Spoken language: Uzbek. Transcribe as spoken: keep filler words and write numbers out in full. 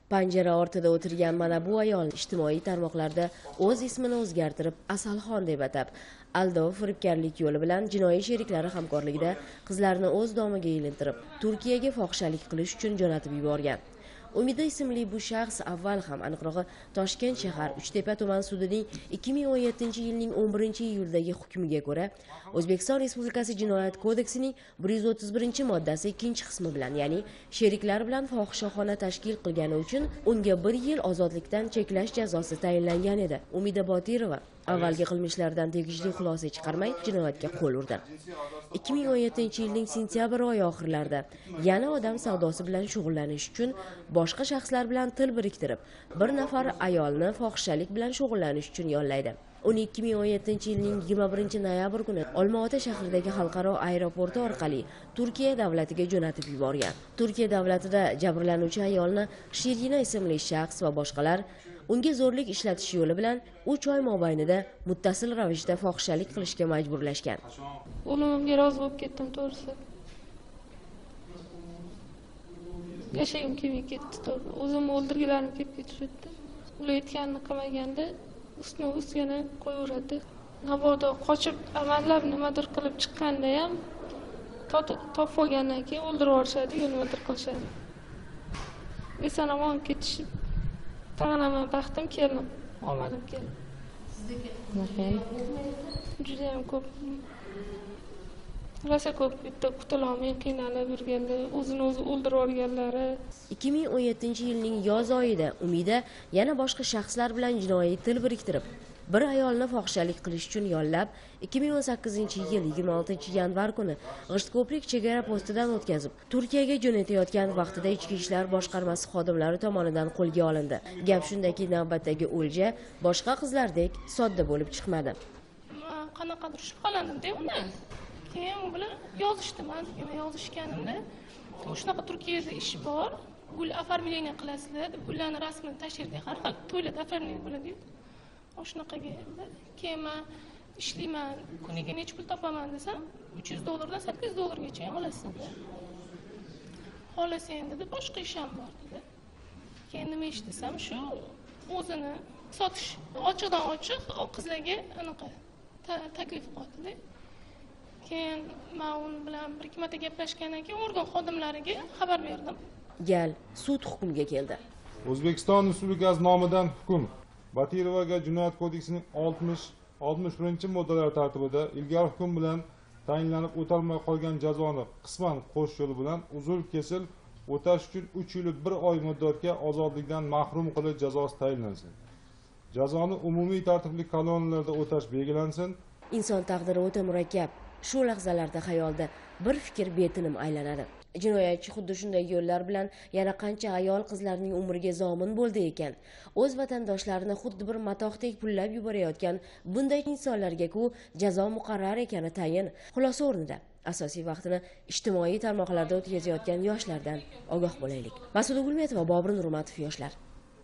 Panjara ortida o'tirgan mana bu ayol ijtimoiy tarmoqlarda o'z ismini o'zgartirib Asalxon deb atab, aldov firibgarlik yo'li bilan jinoiy sheriklari hamkorligida qizlarni o'z domiga ilintirib, Turkiyaga fohishalik qilish uchun jo'natib yuborgan. Umida ismli bu shaxs avval ham, aniqrog'i Toshkent shahar Uchtepa tuman sudining ikki ming o'n yettinchi yilning o'n birinchi iyuldagi hukmiga ko'ra O'zbekiston Respublikasi Jinoyat kodeksining bir yuz o'ttiz birinchi moddasi ikkinchi qismi bilan, ya'ni sheriklar bilan fohishaxona tashkil qilgani uchun unga bir yil ozodlikdan cheklash jazosi tayinlangan edi. Umida Botirova avvalgi qilmishlaridan tegishli xulosa chiqarmay jinoyatga qo'l urdi. ikki ming o'n yettinchi yilning sentyabr oyi oxirlarida yana odam savdosi bilan shug'ullanish uchun boshqa shaxslar bilan til biriktirib, bir nafar ayolni fohishalik bilan shug'ullanish uchun yollaydi. Uni ikki ming o'n yettinchi yilning yigirma birinchi noyabr kuni Olmaota shahridagi xalqaro aeroporti orqali Turkiya davlatiga jo'natib yuborgan. Turkiya davlatida jabrlanuvchi ayolni Shirina ismli shaxs va boshqalar unga zo'rlik ishlatish yo'li bilan uch oy mobaynida muttasil ravishda fohishalik qilishga majburlashgan. O'limimga rozi bo'lib ketdim, to'g'risi. Yashagim kelmay ketdi, to'g'ri. O'zimni o'ldirgilarim kelib ketishdi. Ular aytganini qilmaganda ustma ust yana qo'yaveradi. Mabodo qochib amallab nimadir qilib chiqqanda ham topib olgandan keyin o'ldirib yuborishadi, nimadir qilishadi. Eson omon ketishib tag'anaman baxtim keldim, olmadim keldim. Sizga Juda ham ko'p. Rosa ko'p bitta qutulolmay qiynalib yurganda, o'zini o'zi o'ldirib olganlari. ikki ming o'n yettinchi yilning yoz oyida Umida yana boshqa shaxslar bilan jinoiy til biriktirib, bir ayolni fohishalik qilish uchun yollab, ikki ming o'n sakkizinchi yil yigirma oltinchi yanvar kuni G'ishtko'prik chegara postidan o'tkazib, Turkiyaga jo'natayotgan vaqtida Ichki ishlar boshqarmasi xodimlari tomonidan qo'lga olindi. Gap shundaki, navbatdagi o'lja boshqa qizlardek sodda bo'lib chiqmadi. Qanaqadir shubhalandim-da uni. Keyin u bilan yozishdim, yozishganimda, shunaqa Turkiyada ish bor, gul оформление qilasizlar deb, gullarning rasmini tashirdik, har xil to'ylarda оформление bo'ladi. O'shunaqaga keyin men ishlayman, kuniga necha pul topaman desam, uch yuz dollardan sakkiz yuz dollargacha ham olasiz. Xolos endi dedi, boshqa ish ham bor dedi. Keyin nima ish desam, shu o'zini sotish, ochiqdan ochiq qizlarga anaqa taklif qildi. Keyin men u bilan bir ikki marta gaplashgandan keyin organ xodimlariga xabar berdim. Gal sud hukmiga keldi. O'zbekiston Respublikasi nomidan hukm. Botirovaga Jinoyat kodeksining oltmish oltmish birinchi moddalari tartibida ilgari hukm bilan tayinlanib o'talmay qolgan jazoni qisman qo'shish yo'li bilan uzr kesil o'tash uchun uch yil bir oy muddatga ozodlikdan mahrum qilish jazosi tayinlansin. Jazoni umumiy tartibli koloniyalarda o'tash belgilansin. Inson taqdiri o'ta murakkab. Shu lahzalarda xayolda bir fikr betinim aylanadi. Jinoyatchi xuddi shunday yo'llar bilan yana qancha ayol qizlarning umriga zomin bo'ldi ekan. O'z vatandoshlarini xuddi bir matohdek pullab yuborayotgan bunday insonlarga-ku jazo muqarrar ekani tayin. Xulosa o'rnida asosiy vaqtini ijtimoiy tarmoqlarda o'tkazayotgan yoshlardan ogoh bo'laylik. Masuda Gulmetova, Bobur Nurmatov, yoshlar.